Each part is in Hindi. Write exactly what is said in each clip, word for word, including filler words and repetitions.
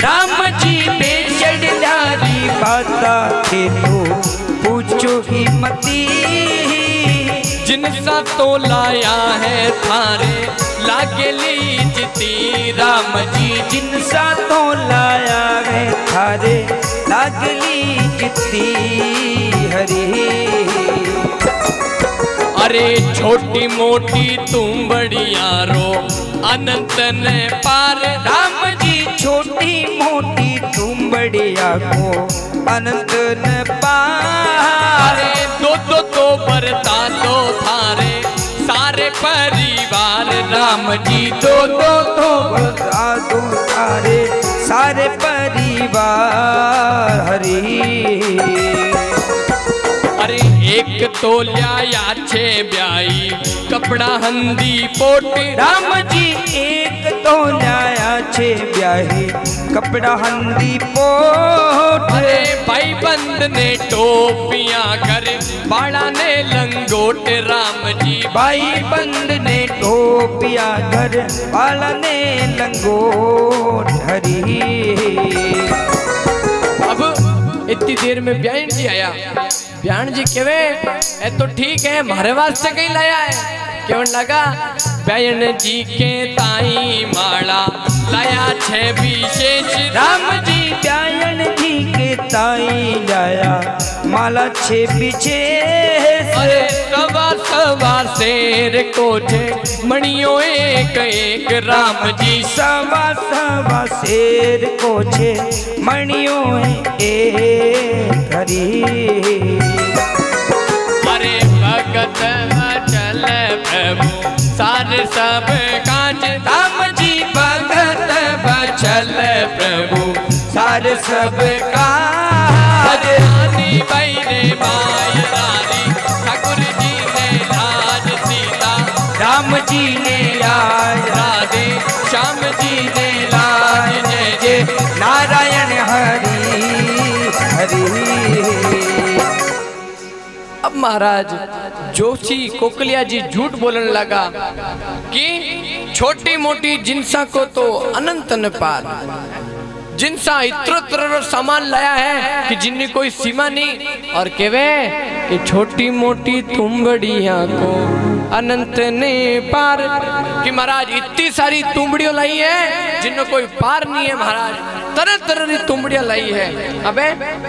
राम जी बेचड़ लारी बाता थे तो पूछो ही मती। जिनसा तो लाया है थारे लागली जिती। राम जी जिनसा तो लाया है थारे लागली जिती हरी। अरे छोटी मोटी तुम बड़ियारो अनंत ने पार। राम जी छोटी मोटी तुम बढ़िया को अनंत न पार। अरे दो दो तो बरता दो थारे सारे परिवार। राम जी दो दो तो बरता दो थारे सारे परिवार हरी। अरे एक तो लिया छे ब्याई कपड़ा हंदी पोट। राम जी एक तो लाया छे ब्याही कपड़ा हंदी पोट। अरे भाई बंद ने टोपियां कर बाड़ा ने लंगोट। राम जी भाई बंद ने टोपिया घर बाड़ा ने लंगोट हरी। अब इतनी देर में ब्यान जी आया। ब्यान जी केवे ए तो ठीक है मारे वास्ते कहीं लाया है। केवन लगा ब्यान जी के ताई माला लाया छे विशेष। राम जी ब्यान जी के ताई लाया माला छे विशेष। अरे सवा सवा शेर को छे मणियों एक एक। राम जी सवा सवा शेर को छे मणियों एक हरी। अरे भगत चल प्रभु सारे सब काज। राम जी भगत बचल प्रभु सारे सब काज। रानी बैरे माय रानी ठाकुर जी ने राज सीता। राम जी ने आज राधे श्याम जी ने लाज लाज। जय जय नारायण हरि हरि। अब महाराज जोशी कोकलिया जी झूठ बोलने लगा कि छोटी मोटी जिनसा को तो अनंत न पार। जिनसा इत्र तरह सामान लाया है कि जिनकी कोई सीमा नहीं। और केवे कि छोटी मोटी तुम बड़िया को अनंत ने पार। कि महाराज इतनी सारी तुमड़ियों लाई है जिनमें कोई पार नहीं है। महाराज तरह तरह की तुमड़ियां लाई है। अबे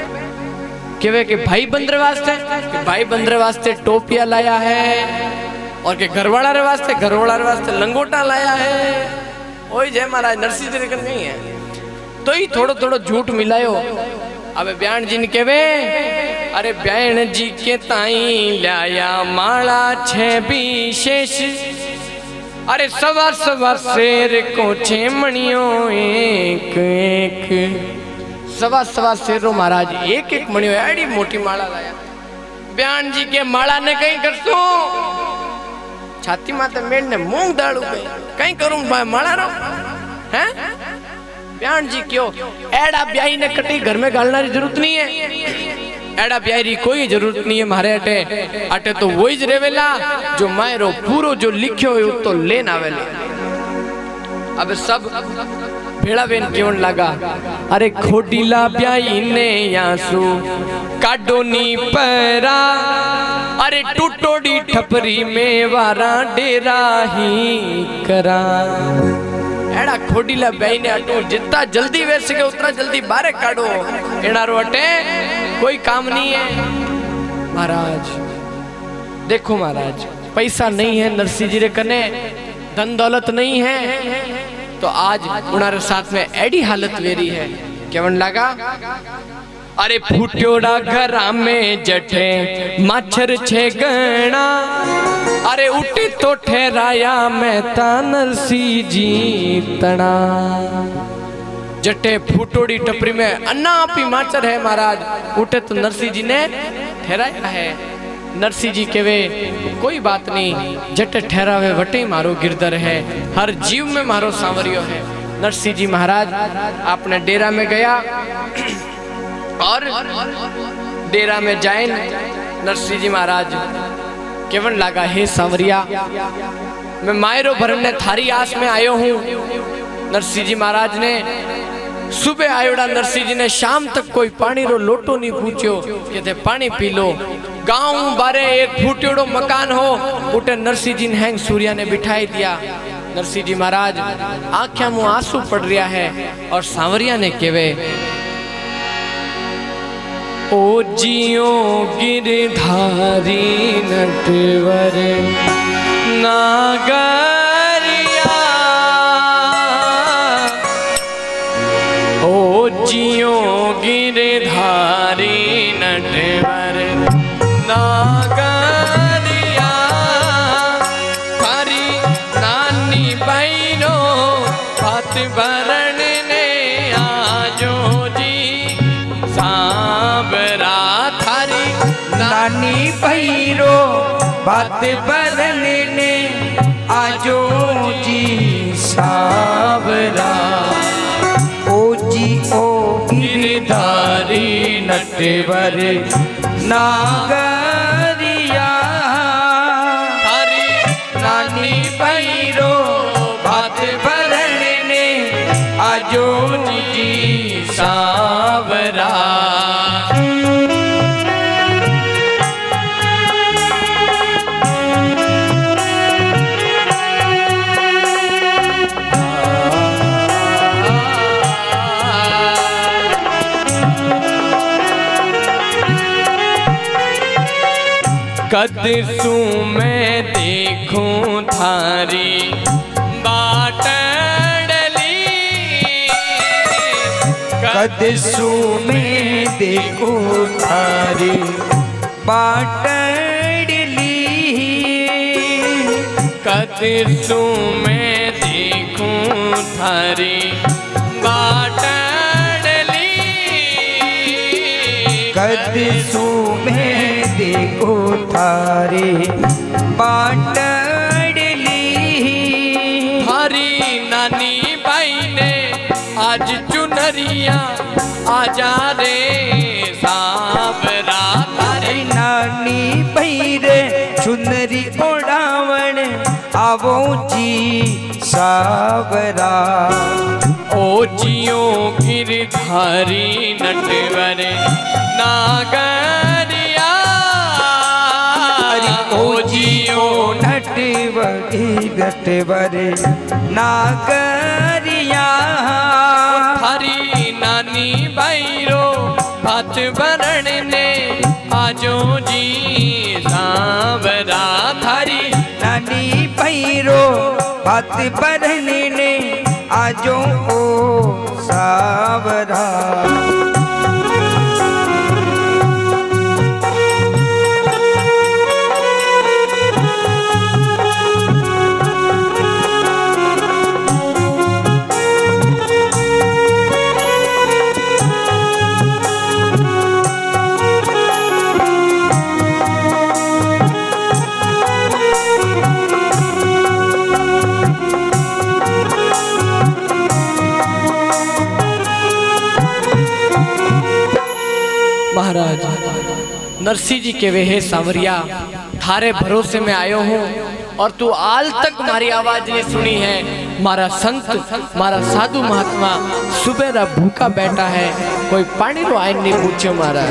केवे के भाई बंदरे वास्ते कि भाई बंदरे वास्ते टोपिया लाया है। और के घरवाड़ा रे वास्ते घरवाड़ा रे वास्ते लंगोटा लाया है। ओए जय महाराज नरसिंह जी लेकर नहीं है तो ही थोड़ो थोड़ो झूठ मिलायो। अबे ब्यान जी ने केवे अरे ब्यान जी के ताई लाया माला छे विशेष। अरे सवा सवा शेर को छे मणियों एक एक। सवा सवा शेरों महाराज एक एक मणियों एडी मोटी माला लाया। ब्यान जी के माला ने कहीं कर सो छाती माते मेड़ ने मूंग दाल गई कहीं करूं भाई माला रो हैं। ब्यान जी क्यों एड़ा ब्याई ने कटी घर में गालना की जरूरत नहीं है। एड़ा ब्याई री कोई जरूरत नहीं है। मारे अटे अटे तो वही ज रेवेला जो मायरो पूरो जो लिखियो है तो लेन आवेले। अब सब भेड़ा बेन क्यों लगा अरे खोडीला ब्याई ने यासू काडोनी परा। अरे टूटोड़ी ठपरी में वारा डेरा ही करा। एड़ा खोडीला ब्याई ने अटो जितना जल्दी वे सके उतना जल्दी बारे काटो। एड़ा रो अटे कोई काम नहीं है। महाराज देखो महाराज पैसा नहीं है नरसिंह जी रे कने धन दौलत नहीं है तो आज उनारे साथ में एडी हालत वेरी है। केवन लगा अरे फूट्योड़ा घरा में जठे माछर छे गणा। अरे उठी तो ठहराया मैं ता नरसिंह जी तना। जटे फूटोड़ी टपरी में अन्ना आपी माचर है महाराज। उठे तो नरसिंह जी ने ठहराया है। नरसिंह जी केवे कोई बात नहीं जटे ठहरावे वटे मारो गिरधर है। हर जीव में मारो सांवरियो है। नरसिंह जी महाराज आपने डेरा में गया और डेरा में जाए नरसिंह जी महाराज केवन लगा हे सांवरिया मैं मायरो भरने थारी आस में आयो हूँ। नरसिंह जी महाराज ने सुबह आयोड़ा नरसिंह जी ने शाम तक कोई पानी रो लोटो नहीं पूछो कि थे पानी पी लो। गांव बारे एक फूटेड़ो मकान हो उठे नरसिंह जी ने हैंग सूर्या ने बिठाई दिया। नरसिंह जी महाराज आंखों में आंसू पड़ रहा है और सांवरिया ने केवे ओ जियो गिरधारी नटवर नागरिया ओ जियो गिरधारी नटवर नागरिया थारी नानी बहनो बात भरण ने आजो जी सांवरा थारी नानी भैरो बात बरने ने आजो जी सांवरा। ओ जी ओ गिरधारी नटवर नागरिया थारी नानी भैरो बात बरने ने आजो जी सांवरा। कद सू मैं देखूं थारी बाटड़ली कद सू में देखो थारी बाटड़ली कद सू मैं देखूं थारी बाटड़ली कद सू में देखो थारी बाटड़ली थारी नानी बाई ने आज चुनरिया आजा रे सांवरा थारी नानी भैरे चुनरी ओढ़ावण आवो जी सांवरा। ओ जियो गिरधारी नटवर नागरिया ओ जियो नटवरी नटवर नागरिया थारी नानी भैरो बात भरण ने आजो जी सांवरा थारी नानी भैरो बात बरने ने आजो ओ सांवरा। महाराज नरसिंह जी के वे हे सांवरिया थारे भरोसे में आयो हूँ और तू आल तक मारी आवाज नहीं सुनी है। मारा संत मारा साधु महात्मा सुबह रा भूखा बैठा है कोई पानी रो आयन नहीं पूछो। महाराज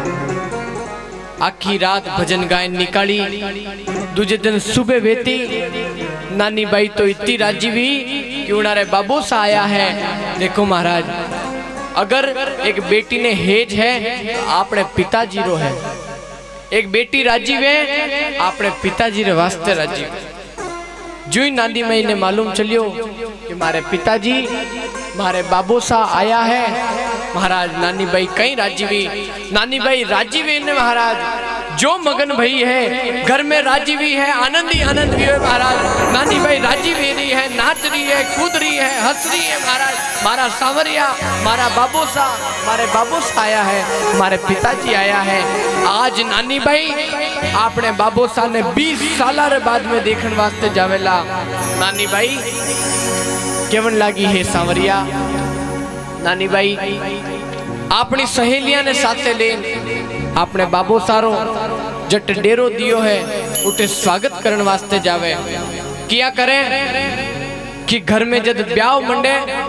आखी रात भजन गायन निकाली दूजे दिन सुबह वेती नानी बाई तो इतनी राजी हुई कि उनारे बाबू सा आया है। देखो महाराज अगर एक बेटी ने हेज है आपने पिताजी रो है, एक बेटी राजी वे आपने पिताजी रे वास्ते राजी। जो ही नानी मई ने मालूम चलियो कि मारे पिताजी मारे बाबू सा आया है। महाराज नानी भाई कहीं राजी हुई, नानी भाई राजी हुई ने महाराज जो मगन भई है घर में राजी हुई है, आनंद ही आनंद भी है। महाराज नानी भाई राजी हुई रही है, नाच रही है, कूद रही है, हंस रही है। महाराज मारा सांवरिया मारा बाबू सा मारे बाबू सा आया है, हमारे पिताजी आया है। आज नानी भाई आपने बाबू सा ने बीस साल बाद में देखने वास्ते जावेला। नानी भाई केवन लागी है सांवरिया। नानी भाई अपनी सहेलियां ने साथे ले आपने बाबू सारो जट डेरो दियो है उठे स्वागत करने वास्ते जावे। किया करें कि घर में जब ब्याह मंडे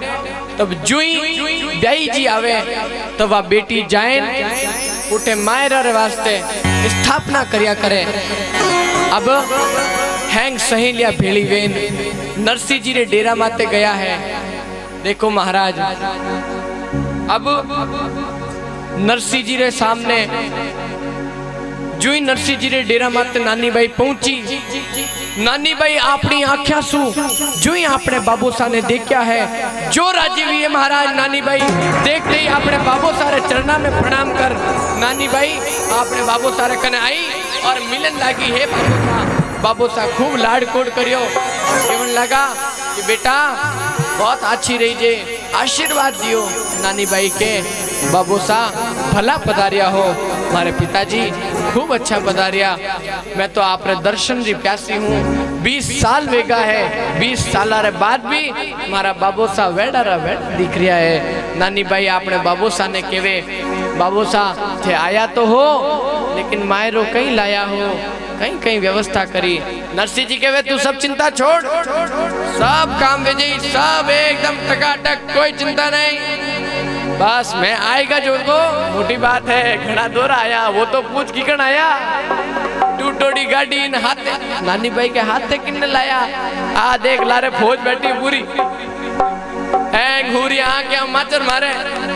तब जुई ब्याई जी आवे तो वह बेटी जायन उठे मायरा रे वास्ते स्थापना करिया करे। अब हैंग सहेलिया भेली वेन नरसिंह जी रे डेरा माते गया है। देखो महाराज, अब नरसिंह जी रे सामने जुई नरसिंह जी रे डेरा माते नानी बाई पहुंची। नानी बाई अपनी आंखिया सु जुई अपने बाबूसा ने देखा है, जो राजी हुई है महाराज। नानी बाई देखते ही अपने बाबूसा रे चरणा में प्रणाम कर नानी बाई अपने बाबूसा रे कने आई और मिलन लगी। है बाबूसा, बाबूसा खूब लाड कोड करियो, केवन लगा कि बेटा बहुत अच्छी रही जे, आशीर्वाद दियो नानी बाई के। बाबूसा भला पधारिया हो हमारे पिताजी, खूब अच्छा पधारिया। मैं तो आपने दर्शन री प्यासी हूँ। बीस साल वेगा है, बीस साल रे बाद भी हमारा बाबूसा वेड़ा रा वेड़ दिख रहा है। नानी बाई आपने बाबूसा ने केवे, बाबूसा थे आया तो हो लेकिन मायरो कहीं लाया हो, कहीं कहीं व्यवस्था करी। नरसिंह जी कहे तू सब चिंता छोड़, सब काम विजय, सब एकदम टकाटक, कोई चिंता नहीं, बस मैं आएगा जो को मोटी बात है। घड़ा दूर आया वो तो पूछ की कण आया, टूटोड़ी गाड़ी इन हाथे नानी भाई के हाथे किन्ने लाया। आ देख लारे फौज बैठी पूरी, हैंग हुरिया आके माचर मारे,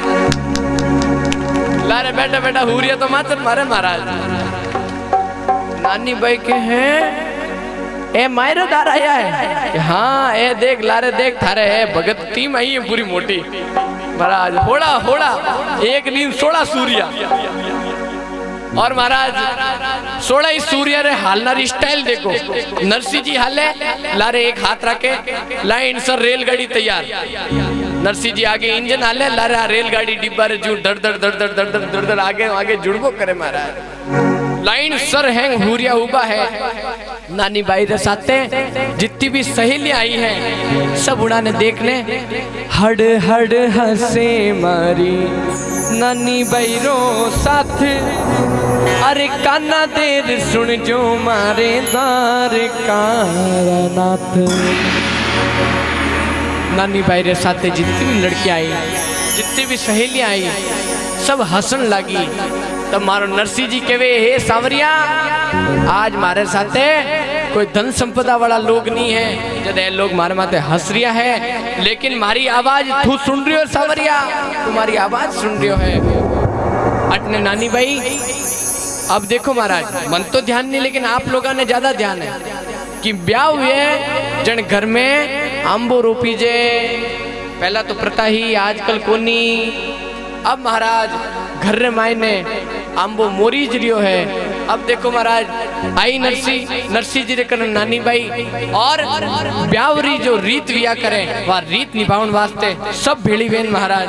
लारे बैठा बैठा हुरिया तो माचर मारे महाराज। नानी भाई के हैं ए मायरेदार आया है, हाँ ए देख लारे देख थारे है भगत टीम आई है पूरी मोटी महाराज। होड़ा होड़ा एक नींद सोलह सूर्या, और महाराज सोलह ही सूर्य रे हालनारी स्टाइल देखो। नरसिंह जी हाले लारे एक हाथ रखे, लाइन सर रेलगाड़ी तैयार। नरसिंह जी आगे इंजन हाले, लारे रेलगाड़ी डिब्बा रे जू दर दर दर दर दर दर दर दर आगे आगे जुड़बो करे महाराज। लाइन सर हैंग हुरिया उबा है। नानी बाई रे साथे जितनी भी सहेलियां आई हैं सब उड़ाने देखने, हड हड हंसे मारी नानी बाई रो साथ। अरे काना देर सुन जो मारे दार कारनाथ। नानी बाई रे साथे जितनी भी लड़कियां आई, जितनी भी सहेलियां आई, सब हंसन लगी। तब मारो नरसिंह जी कहे हे सांवरिया, आज मारे साथे कोई धन संपदा वाला लोग नहीं है, जब ये लोग मारे माथे हंस रिया है, लेकिन मारी आवाज तू सुन रही हो सांवरिया, तुम्हारी आवाज सुन रही हो है। अटने नानी भाई अब देखो महाराज, मन तो ध्यान नहीं लेकिन आप लोगों ने ज्यादा ध्यान है कि ब्याह हुए जन घर में आंबो रोपी जे, पहला तो प्रथा ही आजकल कोनी। अब महाराज घर रे मायने आंबो मोरी जरियो है। अब देखो महाराज आई नरसिंह नरसिंह जी रे कन नानी बाई, और ब्यावरी जो रीत विया करे वह रीत निभाउन वास्ते सब भेड़ी बेन महाराज।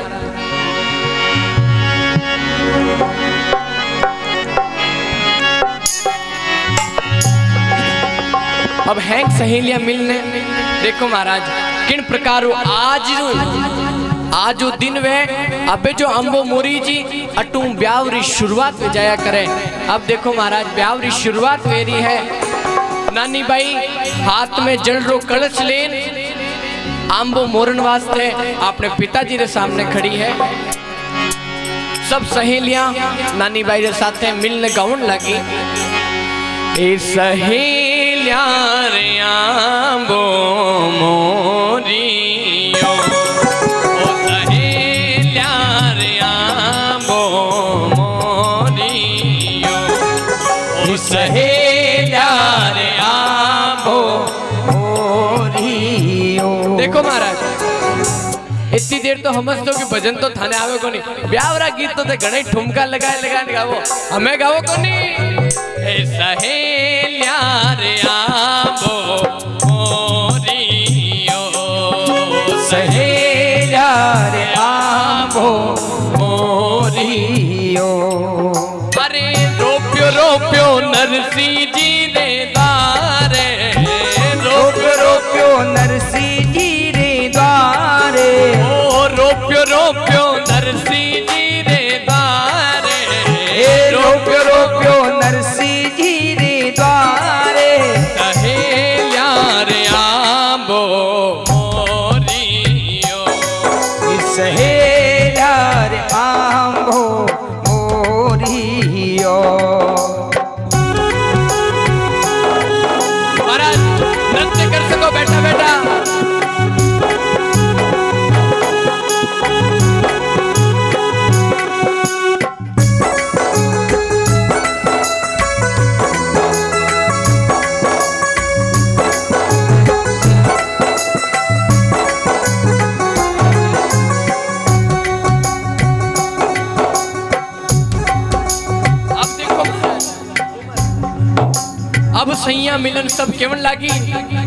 अब हैंग सहेलियां मिलने, देखो महाराज किन प्रकार आज आज जो दिन वे अबे जो अम्बो मोरी जी अटू ब्यावरी शुरुआत में जाया करे। अब देखो महाराज ब्यावरी शुरुआत मेरी है। नानी बाई हाथ में जल रो कलश लेन आंबो मोरन वास्ते अपने पिताजी रे सामने खड़ी है। सब सहेलियां नानी बाई रे साथे मिलने गाउन लगी। ए सहेलियां रे आंबो मोरियो, ओ सहेलियां रे आंबो मोरियो, ओ सहेलियां रे आंबो मोरियो। देखो महाराज इतनी देर तो हम तो कि भजन तो थाने आवे को नहीं, ब्यावरा गीत तो ते घणे ठुमका लगाए लगाए गावो, हमें गावो को नहीं। ए सहेलियां रे आंबो मोरियो, सहेलियां रे आंबो मोरियो। अरे रोप्यो रोप्यो नरसिंह जी रे दारे, रोप्यो रोप्यो नरसिंह जी रे दारे, ओ रोप्यो रोप्यो नरसिंह जी रे दारे, रोप्यो रोप्यो नरसिंह जी रे द्वारे। सहेलियां रे आंबो मोरियो, खुशियां मिलन सब केवन लागी